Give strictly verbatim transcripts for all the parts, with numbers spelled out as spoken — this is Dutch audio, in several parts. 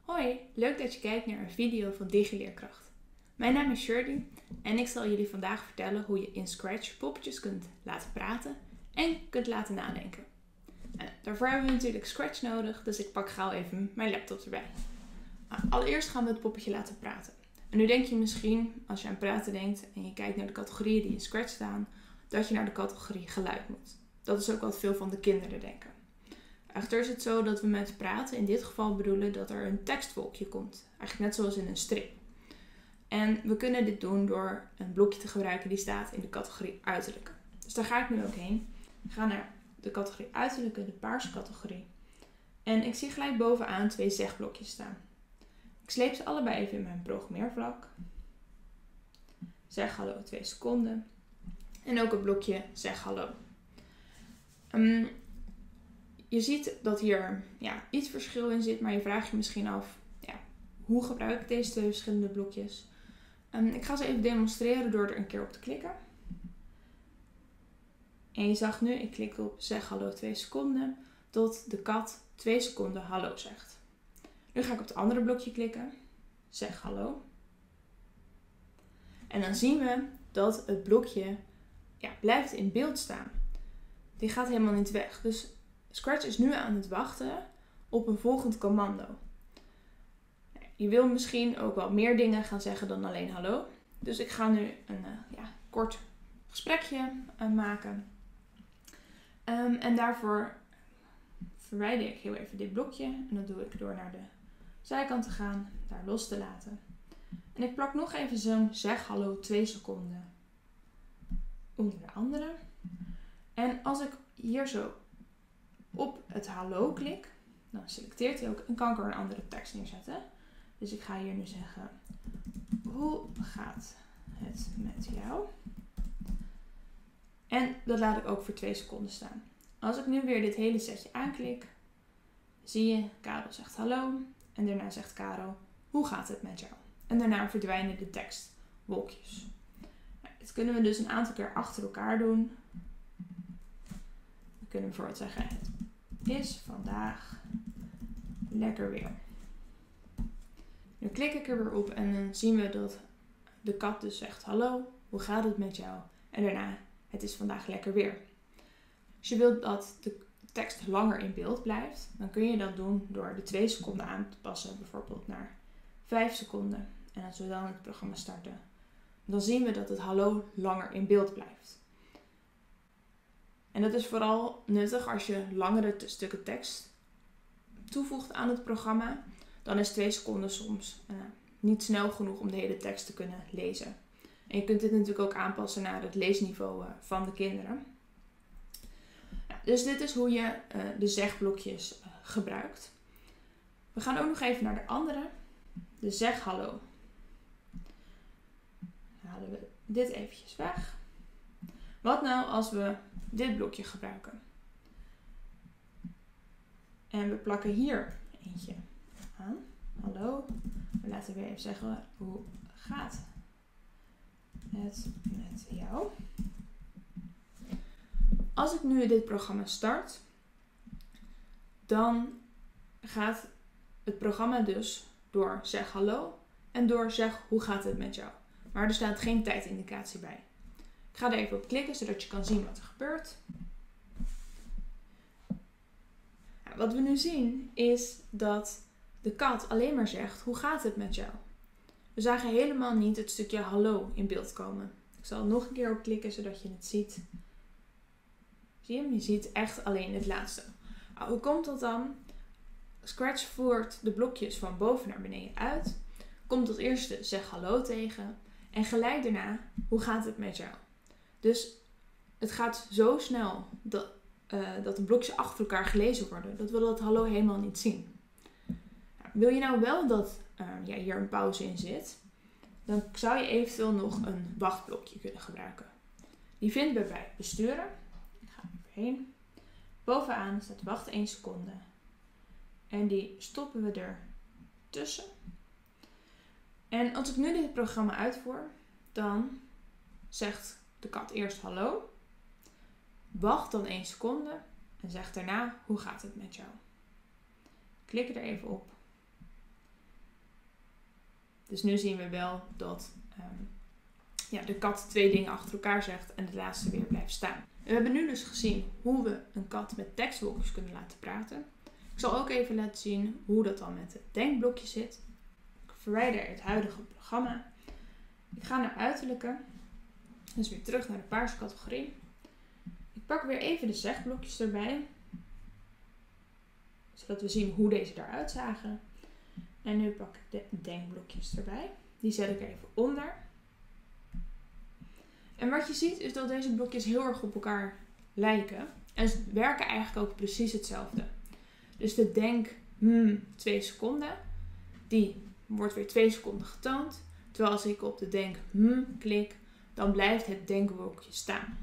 Hoi, leuk dat je kijkt naar een video van DigiLeerkracht. Mijn naam is Shirley en ik zal jullie vandaag vertellen hoe je in Scratch poppetjes kunt laten praten en kunt laten nadenken. En daarvoor hebben we natuurlijk Scratch nodig, dus ik pak gauw even mijn laptop erbij. Nou, allereerst gaan we het poppetje laten praten. En nu denk je misschien, als je aan praten denkt en je kijkt naar de categorieën die in Scratch staan, dat je naar de categorie geluid moet. Dat is ook wat veel van de kinderen denken. Echter is het zo dat we met praten in dit geval bedoelen dat er een tekstwolkje komt. Eigenlijk net zoals in een strip. En we kunnen dit doen door een blokje te gebruiken die staat in de categorie uiterlijke. Dus daar ga ik nu ook heen. Ik ga naar de categorie uiterlijke, de paarse categorie. En ik zie gelijk bovenaan twee zegblokjes staan. Ik sleep ze allebei even in mijn programmeervlak. Zeg hallo twee seconden. En ook het blokje zeg hallo. Um, Je ziet dat hier ja, iets verschil in zit, maar je vraagt je misschien af, ja, hoe gebruik ik deze twee verschillende blokjes? Um, ik ga ze even demonstreren door er een keer op te klikken. En je zag nu, ik klik op zeg hallo twee seconden, tot de kat twee seconden hallo zegt. Nu ga ik op het andere blokje klikken, zeg hallo. En dan zien we dat het blokje ja, blijft in beeld staan. Die gaat helemaal niet weg. Dus Scratch is nu aan het wachten op een volgend commando. Je wil misschien ook wel meer dingen gaan zeggen dan alleen hallo. Dus ik ga nu een uh, ja, kort gesprekje uh, maken. Um, en daarvoor verwijder ik heel even dit blokje. En dat doe ik door naar de zijkant te gaan, daar los te laten. En ik plak nog even zo'n zeg hallo twee seconden onder de andere. En als ik hier zo op het hallo klik, dan selecteert hij ook en kan ik er een andere tekst neerzetten. Dus ik ga hier nu zeggen, hoe gaat het met jou? En dat laat ik ook voor twee seconden staan. Als ik nu weer dit hele setje aanklik, zie je, Karel zegt hallo en daarna zegt Karel, hoe gaat het met jou? En daarna verdwijnen de tekstwolkjes. Nou, dit kunnen we dus een aantal keer achter elkaar doen. We kunnen bijvoorbeeld zeggen, het is vandaag lekker weer. Nu klik ik er weer op en dan zien we dat de kat dus zegt hallo, hoe gaat het met jou? En daarna, het is vandaag lekker weer. Als je wilt dat de tekst langer in beeld blijft, dan kun je dat doen door de twee seconden aan te passen, bijvoorbeeld naar vijf seconden. En als we dan het programma starten, dan zien we dat het hallo langer in beeld blijft. En dat is vooral nuttig als je langere t- stukken tekst toevoegt aan het programma. Dan is twee seconden soms uh, niet snel genoeg om de hele tekst te kunnen lezen. En je kunt dit natuurlijk ook aanpassen naar het leesniveau uh, van de kinderen. Ja, dus dit is hoe je uh, de zegblokjes uh, gebruikt. We gaan ook nog even naar de andere. De zeg hallo. Dan halen we dit eventjes weg. Wat nou als we dit blokje gebruiken? En we plakken hier eentje aan. Hallo. We laten weer even zeggen, hoe gaat het met jou? Als ik nu dit programma start, dan gaat het programma dus door zeg hallo en door zeg hoe gaat het met jou. Maar er staat geen tijdindicatie bij. Ik ga er even op klikken, zodat je kan zien wat er gebeurt. Nou, wat we nu zien is dat de kat alleen maar zegt, hoe gaat het met jou? We zagen helemaal niet het stukje hallo in beeld komen. Ik zal er nog een keer op klikken, zodat je het ziet. Zie je hem? Je ziet echt alleen het laatste. Nou, hoe komt dat dan? Scratch voert de blokjes van boven naar beneden uit. Komt als eerste zeg hallo tegen. En gelijk daarna, hoe gaat het met jou? Dus het gaat zo snel dat, uh, dat de blokjes achter elkaar gelezen worden, dat we dat hallo helemaal niet zien. Nou, wil je nou wel dat uh, ja, hier een pauze in zit, dan zou je eventueel nog een wachtblokje kunnen gebruiken. Die vinden we bij besturen. Ik ga er heen. Bovenaan staat wacht één seconde. En die stoppen we er tussen. En als ik nu dit programma uitvoer, dan zegt de kat eerst hallo. Wacht dan één seconde en zegt daarna hoe gaat het met jou. Klik er even op. Dus nu zien we wel dat um, ja, de kat twee dingen achter elkaar zegt en de laatste weer blijft staan. We hebben nu dus gezien hoe we een kat met tekstblokjes kunnen laten praten. Ik zal ook even laten zien hoe dat dan met het denkblokje zit. Ik verwijder het huidige programma. Ik ga naar uiterlijke. Dus weer terug naar de paarse categorie. Ik pak weer even de zegblokjes erbij. Zodat we zien hoe deze eruit zagen. En nu pak ik de denkblokjes erbij. Die zet ik even onder. En wat je ziet is dat deze blokjes heel erg op elkaar lijken. En ze werken eigenlijk ook precies hetzelfde. Dus de denk hmm, twee seconden. Die wordt weer twee seconden getoond. Terwijl als ik op de denk hmm klik, dan blijft het denkblokje staan.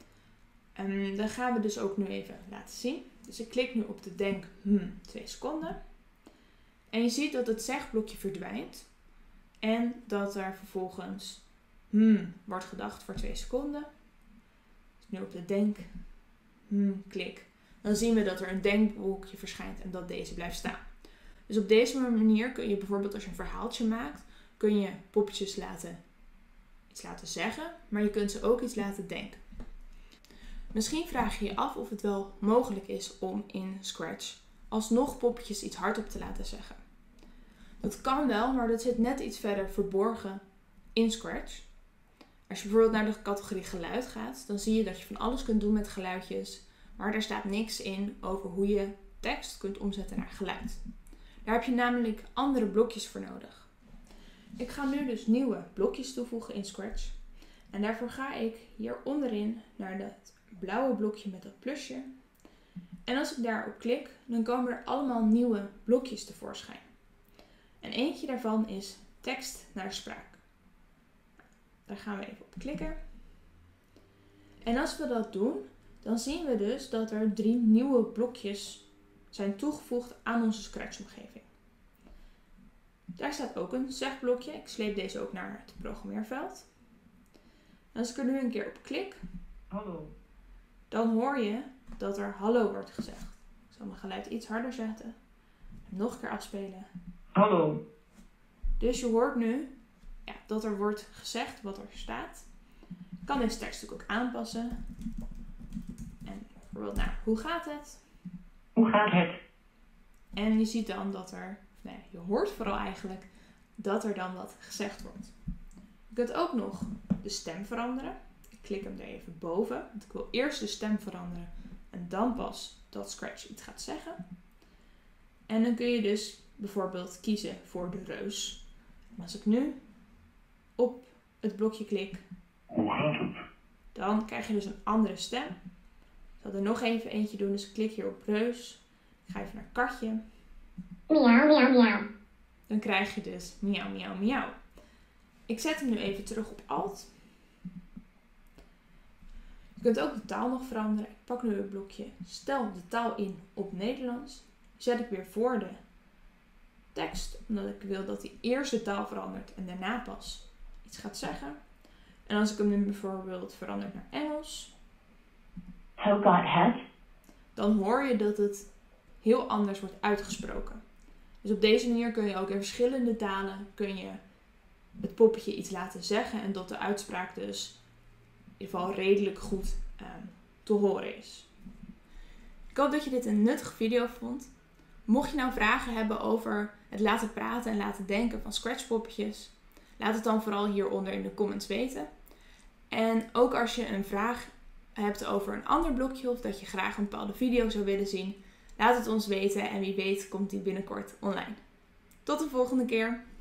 En dat gaan we dus ook nu even laten zien. Dus ik klik nu op de denk hmm twee seconden. En je ziet dat het zegblokje verdwijnt. En dat er vervolgens hmm wordt gedacht voor twee seconden. Dus nu op de denk hmm klik. Dan zien we dat er een denkblokje verschijnt en dat deze blijft staan. Dus op deze manier kun je bijvoorbeeld als je een verhaaltje maakt, kun je poppetjes laten, iets laten zeggen, maar je kunt ze ook iets laten denken. Misschien vraag je je af of het wel mogelijk is om in Scratch alsnog poppetjes iets hardop te laten zeggen. Dat kan wel, maar dat zit net iets verder verborgen in Scratch. Als je bijvoorbeeld naar de categorie geluid gaat, dan zie je dat je van alles kunt doen met geluidjes, maar daar staat niks in over hoe je tekst kunt omzetten naar geluid. Daar heb je namelijk andere blokjes voor nodig. Ik ga nu dus nieuwe blokjes toevoegen in Scratch. En daarvoor ga ik hier onderin naar het blauwe blokje met dat plusje. En als ik daarop klik, dan komen er allemaal nieuwe blokjes tevoorschijn. En eentje daarvan is tekst naar spraak. Daar gaan we even op klikken. En als we dat doen, dan zien we dus dat er drie nieuwe blokjes zijn toegevoegd aan onze Scratch-omgeving. Daar staat ook een zegblokje. Ik sleep deze ook naar het programmeerveld. En als ik er nu een keer op klik, Hallo. dan hoor je dat er hallo wordt gezegd. Ik zal mijn geluid iets harder zetten. Nog een keer afspelen. Hallo. Dus je hoort nu ja, dat er wordt gezegd wat er staat. Ik kan deze tekst natuurlijk ook aanpassen. En bijvoorbeeld naar hoe gaat het? Hoe gaat het? En je ziet dan dat er, nee, je hoort vooral eigenlijk dat er dan wat gezegd wordt. Je kunt ook nog de stem veranderen. Ik klik hem er even boven, want ik wil eerst de stem veranderen en dan pas dat Scratch iets gaat zeggen. En dan kun je dus bijvoorbeeld kiezen voor de reus. En als ik nu op het blokje klik, Hoe gaat het? dan krijg je dus een andere stem. Ik zal er nog even eentje doen, dus ik klik hier op reus. Ik ga even naar katje. Miauw, miauw, miauw. Dan krijg je dus miauw, miauw, miauw. Ik zet hem nu even terug op alt. Je kunt ook de taal nog veranderen. Ik pak nu het blokje stel de taal in op Nederlands. Zet ik weer voor de tekst, omdat ik wil dat hij eerst de taal verandert en daarna pas iets gaat zeggen. En als ik hem nu bijvoorbeeld verander naar Engels, How got het? dan hoor je dat het heel anders wordt uitgesproken. Dus op deze manier kun je ook in verschillende talen kun je het poppetje iets laten zeggen en dat de uitspraak dus in ieder geval redelijk goed um, te horen is. Ik hoop dat je dit een nuttige video vond. Mocht je nou vragen hebben over het laten praten en laten denken van Scratch poppetjes, laat het dan vooral hieronder in de comments weten. En ook als je een vraag hebt over een ander blokje of dat je graag een bepaalde video zou willen zien, laat het ons weten en wie weet komt die binnenkort online. Tot de volgende keer!